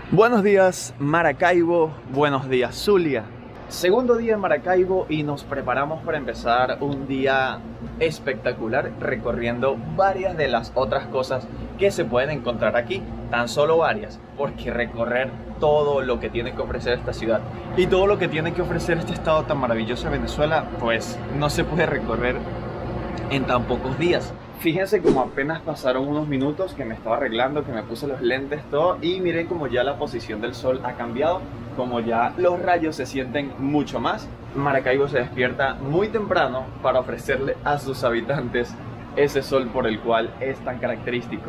Buenos días Maracaibo, buenos días Zulia. Segundo día en Maracaibo y nos preparamos para empezar un día espectacular recorriendo varias de las otras cosas que se pueden encontrar aquí. Tan solo varias, porque recorrer todo lo que tiene que ofrecer esta ciudad y todo lo que tiene que ofrecer este estado tan maravilloso de Venezuela, pues no se puede recorrer en tan pocos días. Fíjense como apenas pasaron unos minutos que me estaba arreglando, que me puse los lentes, todo, y miren como ya la posición del sol ha cambiado, como ya los rayos se sienten mucho más. Maracaibo se despierta muy temprano para ofrecerle a sus habitantes ese sol por el cual es tan característico.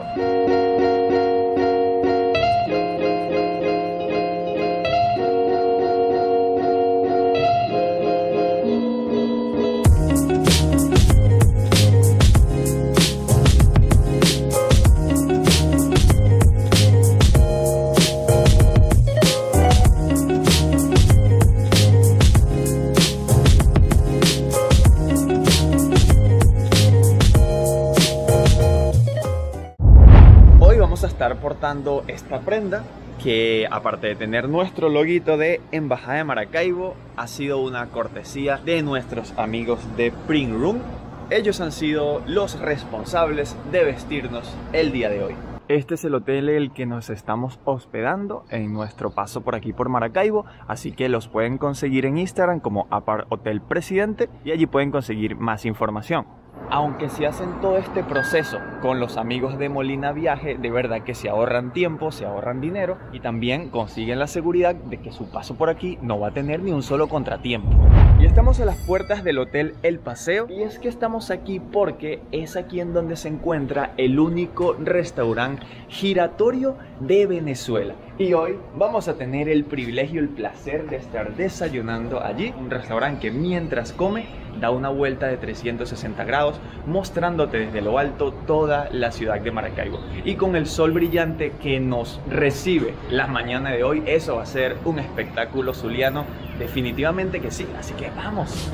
Estar portando esta prenda que, aparte de tener nuestro loguito de Embajada de Maracaibo, ha sido una cortesía de nuestros amigos de Print Room. Ellos han sido los responsables de vestirnos el día de hoy. Este es el hotel en el que nos estamos hospedando en nuestro paso por aquí por Maracaibo, así que los pueden conseguir en Instagram como Apart Hotel Presidente y allí pueden conseguir más información. Aunque si hacen todo este proceso con los amigos de Molina Viaje, de verdad que se ahorran tiempo, se ahorran dinero y también consiguen la seguridad de que su paso por aquí no va a tener ni un solo contratiempo. Y estamos a las puertas del Hotel El Paseo, y es que estamos aquí porque es aquí en donde se encuentra el único restaurante giratorio de Venezuela. Y hoy vamos a tener el privilegio, el placer de estar desayunando allí. Un restaurante que mientras come da una vuelta de 360 grados, mostrándote desde lo alto toda la ciudad de Maracaibo. Y con el sol brillante que nos recibe la mañana de hoy, eso va a ser un espectáculo zuliano, definitivamente que sí. Así que vamos.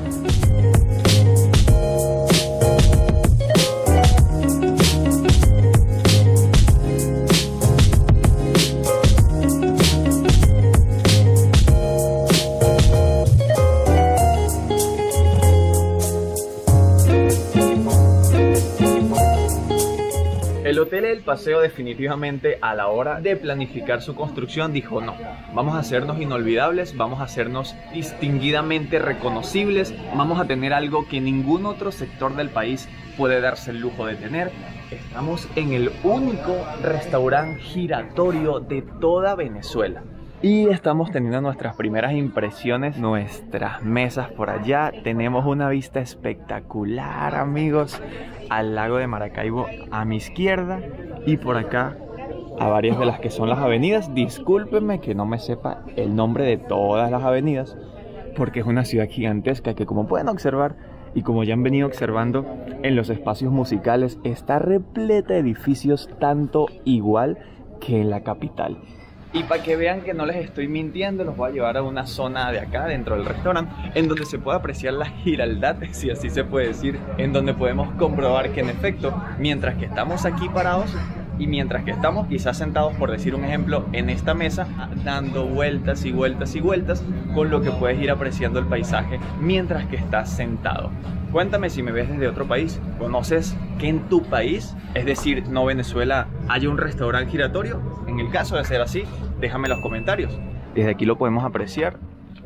El Hotel El Paseo definitivamente a la hora de planificar su construcción dijo no, vamos a hacernos inolvidables, vamos a hacernos distinguidamente reconocibles, vamos a tener algo que ningún otro sector del país puede darse el lujo de tener. Estamos en el único restaurante giratorio de toda Venezuela. Y estamos teniendo nuestras primeras impresiones, nuestras mesas por allá. Tenemos una vista espectacular, amigos, al lago de Maracaibo a mi izquierda y por acá a varias de las que son las avenidas. Discúlpenme que no me sepa el nombre de todas las avenidas, porque es una ciudad gigantesca que, como pueden observar y como ya han venido observando en los espacios musicales, está repleta de edificios tanto igual que en la capital. Y para que vean que no les estoy mintiendo, los voy a llevar a una zona de acá dentro del restaurante en donde se puede apreciar la giraldad, si así se puede decir, en donde podemos comprobar que en efecto, mientras que estamos aquí parados y mientras que estamos quizás sentados, por decir un ejemplo, en esta mesa, dando vueltas y vueltas y vueltas, con lo que puedes ir apreciando el paisaje mientras que estás sentado. Cuéntame si me ves desde otro país. ¿Conoces que en tu país, es decir, no Venezuela, haya un restaurante giratorio? En el caso de ser así, déjame en los comentarios. Desde aquí lo podemos apreciar.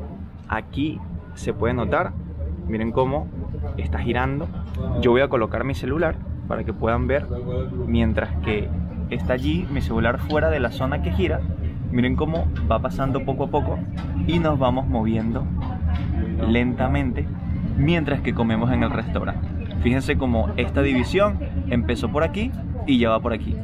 Aquí se puede notar, miren cómo está girando. Yo voy a colocar mi celular para que puedan ver, mientras que está allí mi celular fuera de la zona que gira. Miren cómo va pasando poco a poco y nos vamos moviendo lentamente mientras que comemos en el restaurante. Fíjense cómo esta división empezó por aquí y ya va por aquí.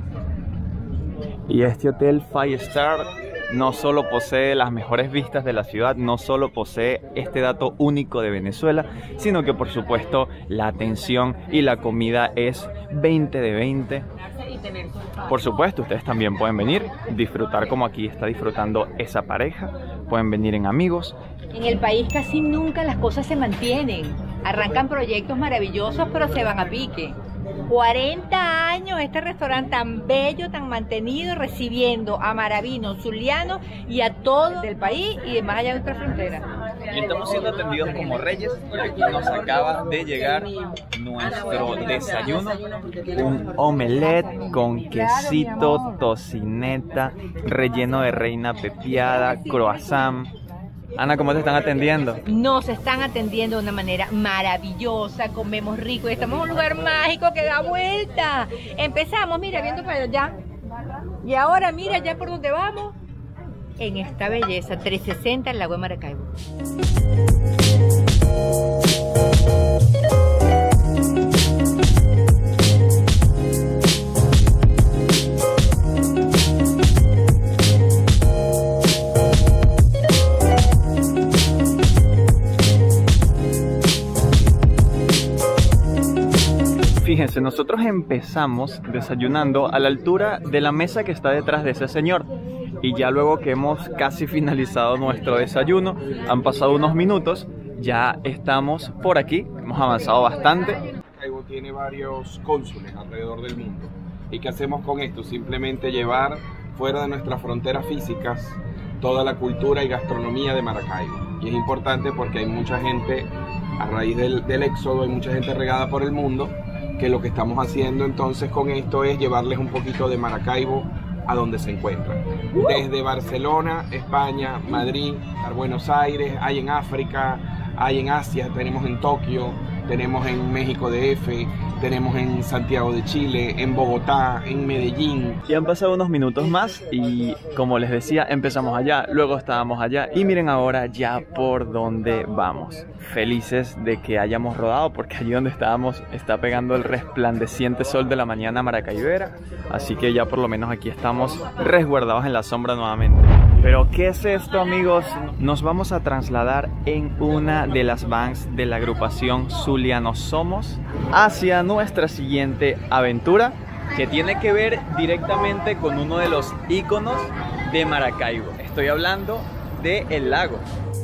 Y este hotel 5 Star no solo posee las mejores vistas de la ciudad, no solo posee este dato único de Venezuela, sino que por supuesto la atención y la comida es 20 de 20. Por supuesto, ustedes también pueden venir, disfrutar como aquí está disfrutando esa pareja, pueden venir en amigos. En el país casi nunca las cosas se mantienen, arrancan proyectos maravillosos pero se van a pique. 40 años este restaurante tan bello, tan mantenido, recibiendo a maravinos, zulianos y a todo del país y más allá de nuestra frontera. Y estamos siendo atendidos como reyes y aquí nos acaba de llegar nuestro desayuno. Un omelette con quesito, tocineta, relleno de reina pepiada, croissant. Ana, ¿cómo te están atendiendo? Nos están atendiendo de una manera maravillosa, comemos rico y estamos en un lugar mágico que da vuelta. Empezamos, mira, viendo para allá. Y ahora mira ya por dónde vamos. En esta belleza, 360 el lago de Maracaibo. Fíjense, nosotros empezamos desayunando a la altura de la mesa que está detrás de ese señor. Y ya luego que hemos casi finalizado nuestro desayuno, han pasado unos minutos, ya estamos por aquí, hemos avanzado bastante. Maracaibo tiene varios cónsules alrededor del mundo. ¿Y qué hacemos con esto? Simplemente llevar fuera de nuestras fronteras físicas toda la cultura y gastronomía de Maracaibo. Y es importante porque hay mucha gente, a raíz del éxodo, hay mucha gente regada por el mundo, que lo que estamos haciendo entonces con esto es llevarles un poquito de Maracaibo a donde se encuentran. Desde Barcelona, España, Madrid, Buenos Aires, hay en África, hay en Asia, tenemos en Tokio, tenemos en México DF, tenemos en Santiago de Chile, en Bogotá, en Medellín. Y han pasado unos minutos más y como les decía, empezamos allá, luego estábamos allá y miren ahora ya por dónde vamos. Felices de que hayamos rodado porque allí donde estábamos está pegando el resplandeciente sol de la mañana maracaibera, así que ya por lo menos aquí estamos resguardados en la sombra nuevamente. Pero ¿qué es esto, amigos? Nos vamos a trasladar en una de las vans de la agrupación Zulianos Somos hacia nuestra siguiente aventura, que tiene que ver directamente con uno de los íconos de Maracaibo. Estoy hablando de el lago.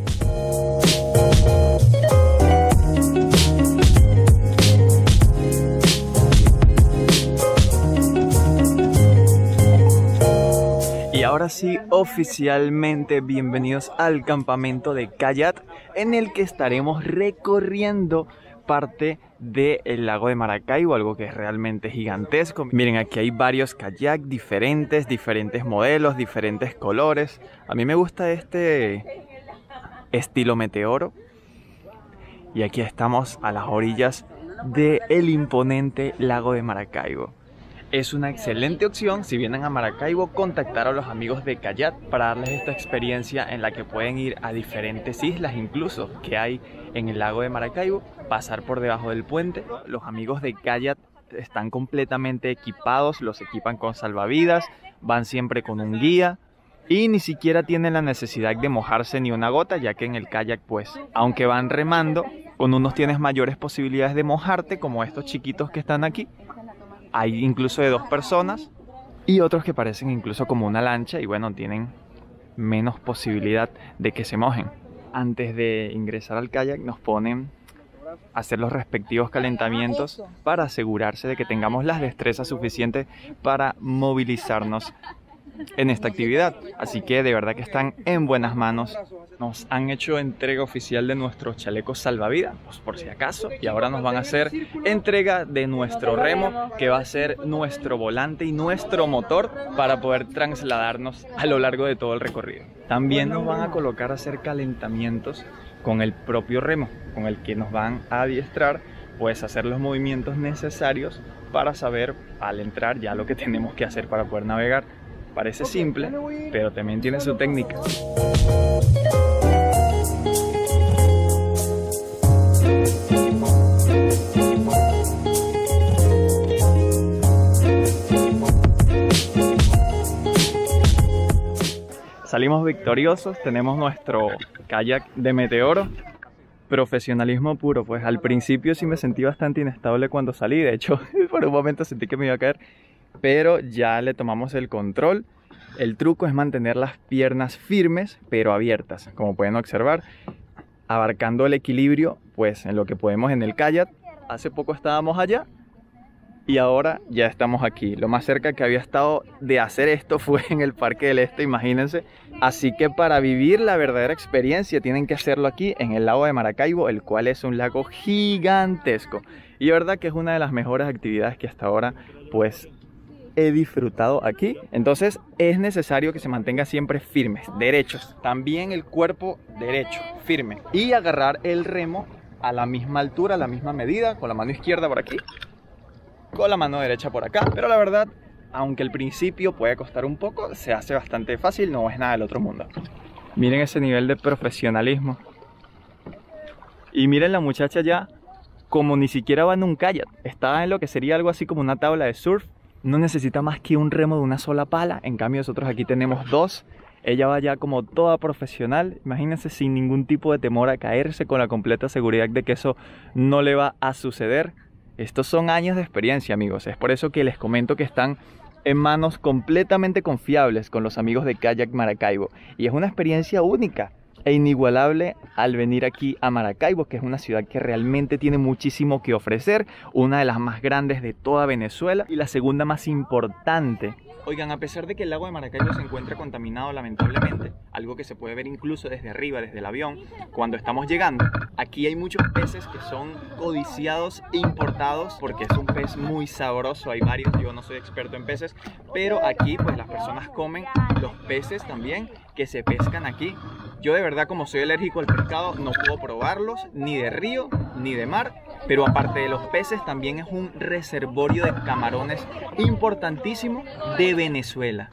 Y ahora sí, oficialmente bienvenidos al campamento de kayak, en el que estaremos recorriendo parte del lago de Maracaibo, algo que es realmente gigantesco. Miren, aquí hay varios kayak diferentes modelos, diferentes colores. A mí me gusta este estilo meteoro. Y aquí estamos a las orillas del imponente lago de Maracaibo. Es una excelente opción si vienen a Maracaibo contactar a los amigos de kayak para darles esta experiencia en la que pueden ir a diferentes islas incluso que hay en el lago de Maracaibo, pasar por debajo del puente. Los amigos de kayak están completamente equipados, los equipan con salvavidas, van siempre con un guía y ni siquiera tienen la necesidad de mojarse ni una gota, ya que en el kayak pues aunque van remando, con unos tienes mayores posibilidades de mojarte, como estos chiquitos que están aquí. Hay incluso de 2 personas y otros que parecen incluso como una lancha y bueno, tienen menos posibilidad de que se mojen. Antes de ingresar al kayak nos ponen a hacer los respectivos calentamientos para asegurarse de que tengamos las destrezas suficientes para movilizarnos en esta actividad. Así que de verdad que están en buenas manos. Nos han hecho entrega oficial de nuestros chalecos salvavidas, pues por si acaso, y ahora nos van a hacer entrega de nuestro remo, que va a ser nuestro volante y nuestro motor para poder trasladarnos a lo largo de todo el recorrido. También nos van a colocar a hacer calentamientos con el propio remo, con el que nos van a adiestrar, pues hacer los movimientos necesarios para saber al entrar ya lo que tenemos que hacer para poder navegar. Parece simple, pero también tiene su técnica. Salimos victoriosos, tenemos nuestro kayak de meteoro. Profesionalismo puro, pues al principio sí me sentí bastante inestable cuando salí, de hecho por un momento sentí que me iba a caer, pero ya le tomamos el control. El truco es mantener las piernas firmes pero abiertas, como pueden observar, abarcando el equilibrio pues en lo que podemos en el kayak. Hace poco estábamos allá y ahora ya estamos aquí. Lo más cerca que había estado de hacer esto fue en el Parque del Este, imagínense. Así que para vivir la verdadera experiencia tienen que hacerlo aquí en el lago de Maracaibo, el cual es un lago gigantesco. Y de verdad que es una de las mejores actividades que hasta ahora pues he disfrutado aquí. Entonces es necesario que se mantenga siempre firmes, derechos. También el cuerpo derecho, firme. Y agarrar el remo a la misma altura, a la misma medida, con la mano izquierda por aquí, con la mano derecha por acá. Pero la verdad, aunque al principio puede costar un poco, se hace bastante fácil, no es nada del otro mundo. Miren ese nivel de profesionalismo. Y miren la muchacha ya, como ni siquiera va en un kayak, está en lo que sería algo así como una tabla de surf. No necesita más que un remo de una sola pala, en cambio nosotros aquí tenemos dos. Ella va ya como toda profesional, imagínense, sin ningún tipo de temor a caerse, con la completa seguridad de que eso no le va a suceder. Estos son años de experiencia, amigos. Es por eso que les comento que están en manos completamente confiables con los amigos de Kayak Maracaibo. Y es una experiencia única e inigualable al venir aquí a Maracaibo, que es una ciudad que realmente tiene muchísimo que ofrecer, una de las más grandes de toda Venezuela y la segunda más importante. Oigan, a pesar de que el lago de Maracaibo se encuentra contaminado lamentablemente, algo que se puede ver incluso desde arriba, desde el avión, cuando estamos llegando, aquí hay muchos peces que son codiciados e importados porque es un pez muy sabroso. Hay varios, yo no soy experto en peces, pero aquí pues las personas comen los peces también que se pescan aquí. Yo de verdad, como soy alérgico al pescado, no puedo probarlos ni de río ni de mar, pero aparte de los peces también es un reservorio de camarones importantísimo de Venezuela.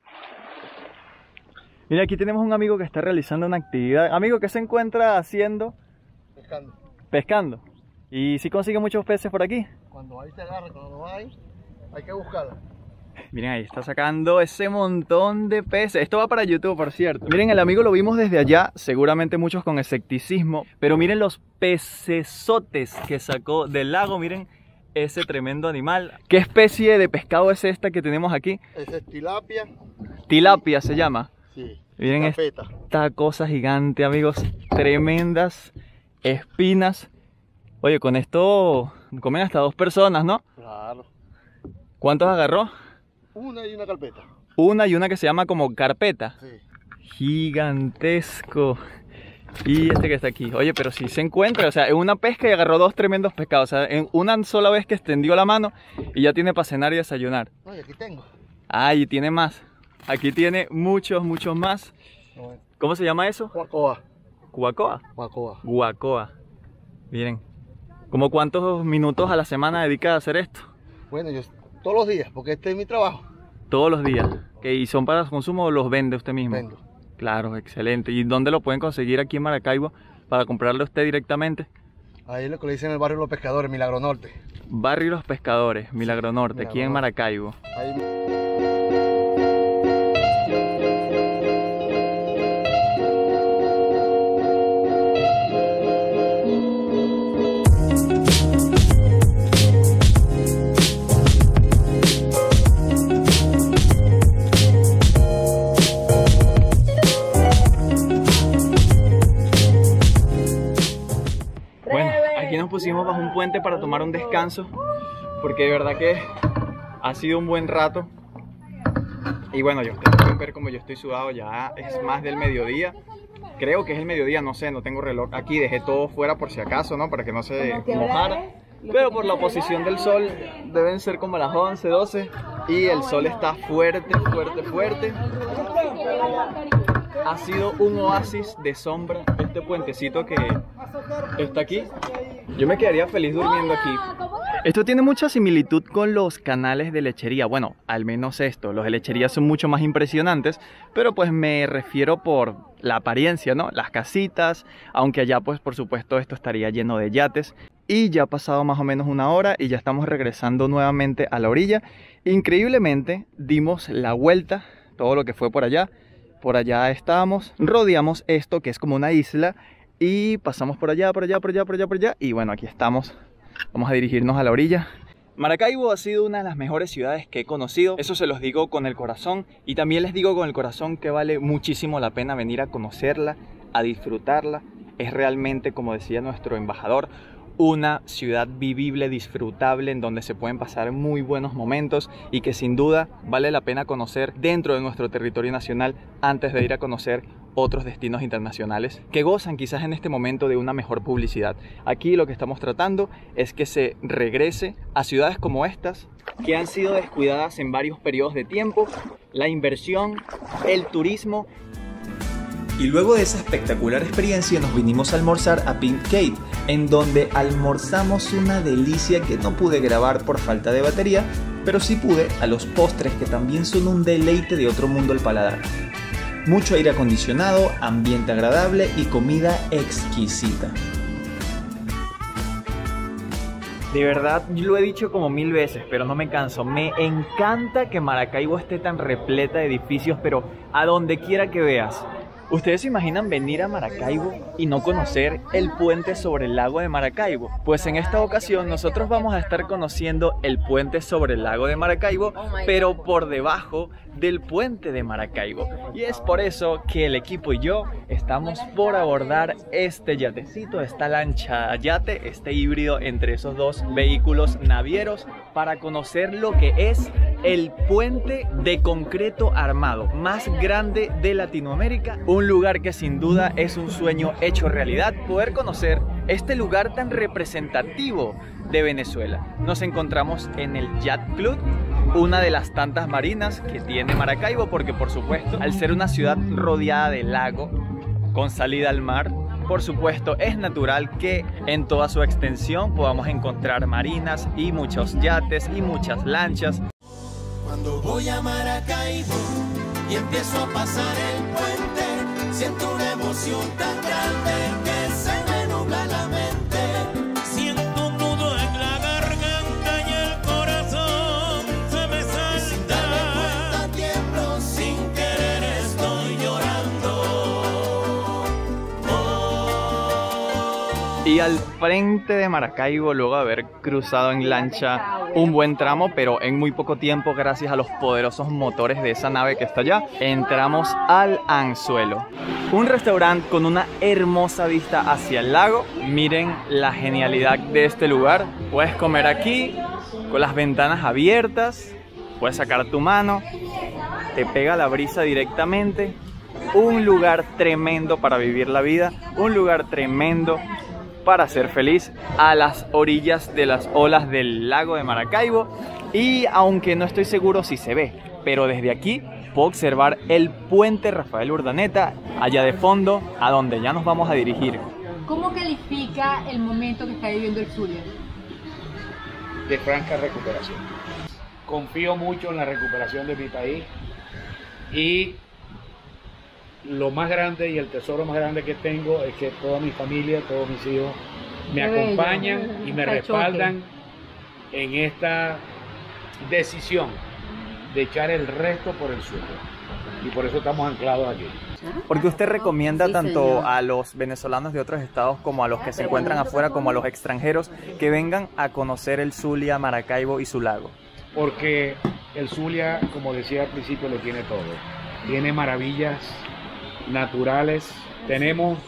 Mira, aquí tenemos un amigo que está realizando una actividad. Amigo, ¿qué se encuentra haciendo? Pescando. Pescando. ¿Y si consigue muchos peces por aquí? Cuando hay se agarra, cuando no hay que buscarla. Miren, ahí está sacando ese montón de peces. Esto va para YouTube, por cierto. Miren, el amigo lo vimos desde allá, seguramente muchos con escepticismo, pero miren los pecesotes que sacó del lago. Miren ese tremendo animal. ¿Qué especie de pescado es esta que tenemos aquí? Esa es tilapia. Tilapia se llama. Sí. Miren Capeta. esta cosa gigante, amigos. Tremendas espinas. Oye, con esto comen hasta 2 personas, ¿no? Claro. ¿Cuántos agarró? Una y una carpeta. Una y una que se llama como carpeta. Sí. Gigantesco. Y este que está aquí. Oye, pero si se encuentra, o sea, en una pesca y agarró 2 tremendos pescados. O sea, en una sola vez que extendió la mano y ya tiene para cenar y desayunar. No, y aquí tengo. Ah, y tiene más. Aquí tiene muchos más. Bueno. ¿Cómo se llama eso? Guacoa. ¿Guacoa? Guacoa. Guacoa. Miren. ¿Cómo cuántos minutos a la semana dedicas a hacer esto? Bueno, yo todos los días, porque este es mi trabajo. Todos los días. ¿Y son para consumo o los vende usted mismo? Vendo. Claro, excelente. ¿Y dónde lo pueden conseguir aquí en Maracaibo para comprarle a usted directamente? Ahí es lo que le dicen en el barrio Los Pescadores, Milagro Norte. Barrio Los Pescadores, Milagro Norte, Milagro aquí en Norte. Maracaibo. Ahí. Bueno, aquí nos pusimos bajo un puente para tomar un descanso, porque de verdad que ha sido un buen rato. Y bueno, ustedes pueden ver como yo estoy sudado, ya es más del mediodía. Creo que es el mediodía, no sé, no tengo reloj aquí, dejé todo fuera por si acaso, ¿no? Para que no se mojara. Pero por la posición del sol deben ser como las 11, 12 y el sol está fuerte. Ha sido un oasis de sombra este puentecito que está aquí. Yo me quedaría feliz durmiendo aquí. Esto tiene mucha similitud con los canales de lechería. Bueno, al menos esto. Los de lechería son mucho más impresionantes, pero pues me refiero por la apariencia, ¿no? Las casitas, aunque allá pues por supuesto esto estaría lleno de yates. Y ya ha pasado más o menos 1 hora y ya estamos regresando nuevamente a la orilla. Increíblemente dimos la vuelta, todo lo que fue por allá. Por allá estábamos, rodeamos esto que es como una isla y pasamos por allá y bueno, aquí estamos. Vamos a dirigirnos a la orilla. Maracaibo ha sido una de las mejores ciudades que he conocido, eso se los digo con el corazón, y también les digo con el corazón que vale muchísimo la pena venir a conocerla, a disfrutarla. Es realmente, como decía nuestro embajador, una ciudad vivible, disfrutable, en donde se pueden pasar muy buenos momentos y que sin duda vale la pena conocer dentro de nuestro territorio nacional antes de ir a conocer otros destinos internacionales que gozan quizás en este momento de una mejor publicidad. Aquí lo que estamos tratando es que se regrese a ciudades como estas, que han sido descuidadas en varios periodos de tiempo, la inversión, el turismo. Y luego de esa espectacular experiencia nos vinimos a almorzar a Pink Cave, en donde almorzamos una delicia que no pude grabar por falta de batería, pero sí pude a los postres, que también son un deleite de otro mundo al paladar. Mucho aire acondicionado, ambiente agradable y comida exquisita. De verdad, lo he dicho como 1000 veces, pero no me canso. Me encanta que Maracaibo esté tan repleta de edificios, pero a donde quiera que veas. ¿Ustedes se imaginan venir a Maracaibo y no conocer el puente sobre el lago de Maracaibo? Pues en esta ocasión nosotros vamos a estar conociendo el puente sobre el lago de Maracaibo, pero por debajo del puente de Maracaibo. Y es por eso que el equipo y yo estamos por abordar este yatecito, esta lancha yate, este híbrido entre esos dos vehículos navieros, para conocer lo que es el puente de concreto armado más grande de Latinoamérica. Un lugar que sin duda es un sueño hecho realidad, poder conocer este lugar tan representativo de Venezuela. Nos encontramos en el Yacht Club, una de las tantas marinas que tiene Maracaibo, porque por supuesto, al ser una ciudad rodeada de lago, con salida al mar, por supuesto es natural que en toda su extensión podamos encontrar marinas y muchos yates y muchas lanchas. Cuando voy a Maracaibo y empiezo a pasar el puente, siento una emoción tan grande que se me nubla la mente. Siento un nudo en la garganta y el corazón se me salta. Y sin darme cuenta tiemblo, sin querer estoy llorando. Y al frente de Maracaibo, luego de haber cruzado en lancha un buen tramo, pero en muy poco tiempo, gracias a los poderosos motores de esa nave que está allá, entramos al Anzuelo, un restaurante con una hermosa vista hacia el lago. Miren la genialidad de este lugar. Puedes comer aquí con las ventanas abiertas, puedes sacar tu mano, te pega la brisa directamente. Un lugar tremendo para vivir la vida, un lugar tremendo para ser feliz, a las orillas de las olas del lago de Maracaibo. Y aunque no estoy seguro si se ve, pero desde aquí puedo observar el puente Rafael Urdaneta allá de fondo, a donde ya nos vamos a dirigir. ¿Cómo califica el momento que está viviendo el Zulia? De franca recuperación. Confío mucho en la recuperación de mi país, y lo más grande y el tesoro más grande que tengo es que toda mi familia, todos mis hijos me acompañan y me respaldan en esta decisión de echar el resto por el suyo. Y por eso estamos anclados aquí. Porque usted recomienda tanto a los venezolanos de otros estados como a los que se encuentran afuera, como a los extranjeros, que vengan a conocer el Zulia, Maracaibo y su lago. Porque el Zulia, como decía al principio, lo tiene todo. Tiene maravillas naturales. Tenemos,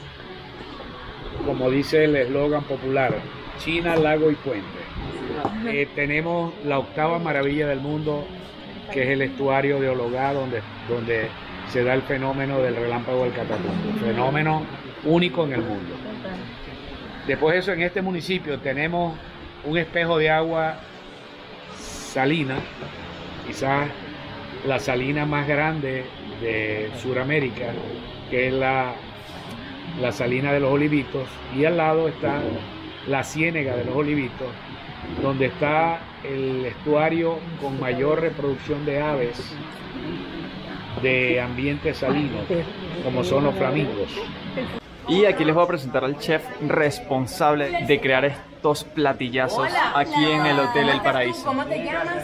como dice el eslogan popular, China, lago y puente. Tenemos la octava maravilla del mundo, que es el estuario de Ologá, donde se da el fenómeno del relámpago del Catatumbo, fenómeno único en el mundo. Después de eso, en este municipio tenemos un espejo de agua salina, quizás la salina más grande de Sudamérica, que es la salina de los Olivitos, y al lado está la ciénega de los Olivitos, donde está el estuario con mayor reproducción de aves de ambientes salinos, como son los flamingos. Y aquí les voy a presentar al chef responsable de crear estos platillazos aquí en el Hotel El Paraíso. ¿Cómo te llamas?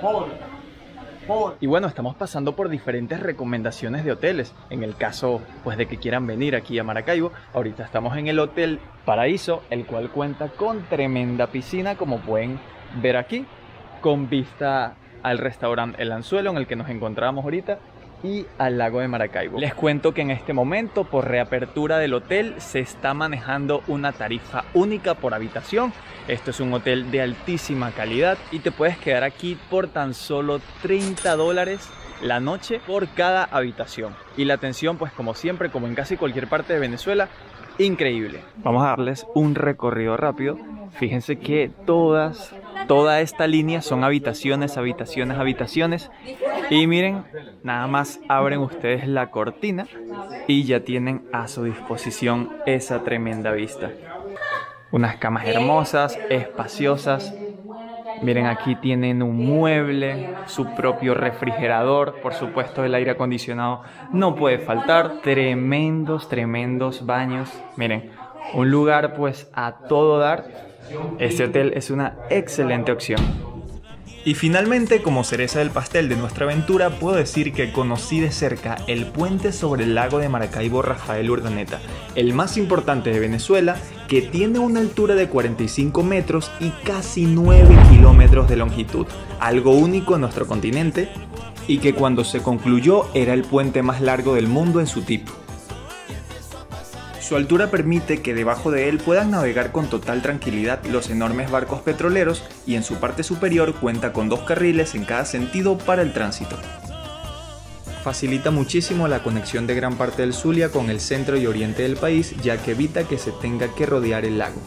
Y bueno, estamos pasando por diferentes recomendaciones de hoteles. En el caso pues de que quieran venir aquí a Maracaibo, ahorita estamos en el Hotel Paraíso, el cual cuenta con tremenda piscina, como pueden ver aquí, con vista al restaurante El Anzuelo, en el que nos encontramos ahorita. y al lago de Maracaibo. Les cuento que en este momento, por reapertura del hotel, se está manejando una tarifa única por habitación. Esto es un hotel de altísima calidad y te puedes quedar aquí por tan solo $30 la noche por cada habitación. Y la atención, pues como siempre, como en casi cualquier parte de Venezuela, increíble. Vamos a darles un recorrido rápido. Fíjense que toda esta línea son habitaciones, habitaciones, habitaciones. Y miren, nada más abren ustedes la cortina y ya tienen a su disposición esa tremenda vista. Unas camas hermosas, espaciosas. Miren, aquí tienen un mueble, su propio refrigerador, por supuesto el aire acondicionado no puede faltar. Tremendos, tremendos baños. Miren, un lugar pues a todo dar. Este hotel es una excelente opción. Y finalmente, como cereza del pastel de nuestra aventura, puedo decir que conocí de cerca el puente sobre el lago de Maracaibo Rafael Urdaneta, el más importante de Venezuela, que tiene una altura de 45 metros y casi 9 kilómetros de longitud, algo único en nuestro continente, y que cuando se concluyó era el puente más largo del mundo en su tipo. Su altura permite que debajo de él puedan navegar con total tranquilidad los enormes barcos petroleros y en su parte superior cuenta con 2 carriles en cada sentido para el tránsito. Facilita muchísimo la conexión de gran parte del Zulia con el centro y oriente del país, ya que evita que se tenga que rodear el lago.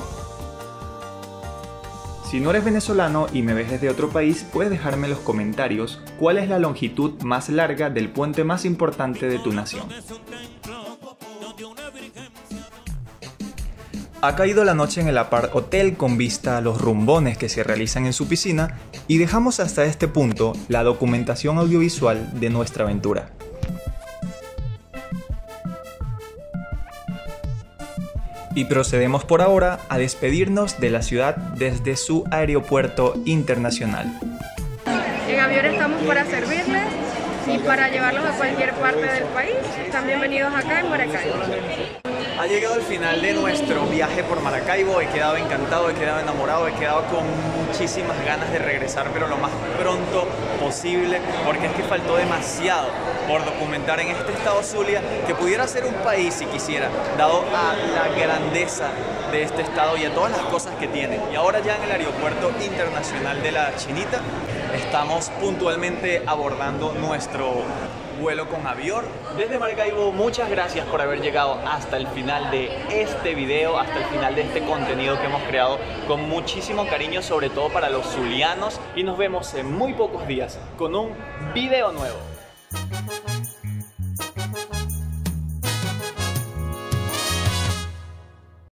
Si no eres venezolano y me ves desde otro país, puedes dejarme en los comentarios cuál es la longitud más larga del puente más importante de tu nación. Ha caído la noche en el Apart Hotel con vista a los rumbones que se realizan en su piscina y dejamos hasta este punto la documentación audiovisual de nuestra aventura. Y procedemos por ahora a despedirnos de la ciudad desde su aeropuerto internacional. En Avior estamos para servirles y para llevarlos a cualquier parte del país. Están bienvenidos acá en Maracaibo. Ha llegado el final de nuestro viaje por Maracaibo, he quedado encantado, he quedado enamorado, he quedado con muchísimas ganas de regresar, pero lo más pronto posible, porque es que faltó demasiado por documentar en este estado Zulia, que pudiera ser un país si quisiera, dado a la grandeza de este estado y a todas las cosas que tiene. Y ahora ya en el aeropuerto internacional de La Chinita, estamos puntualmente abordando nuestro vuelo con Avior. Desde Maracaibo, muchas gracias por haber llegado hasta el final de este video, hasta el final de este contenido que hemos creado con muchísimo cariño, sobre todo para los zulianos, y nos vemos en muy pocos días con un video nuevo.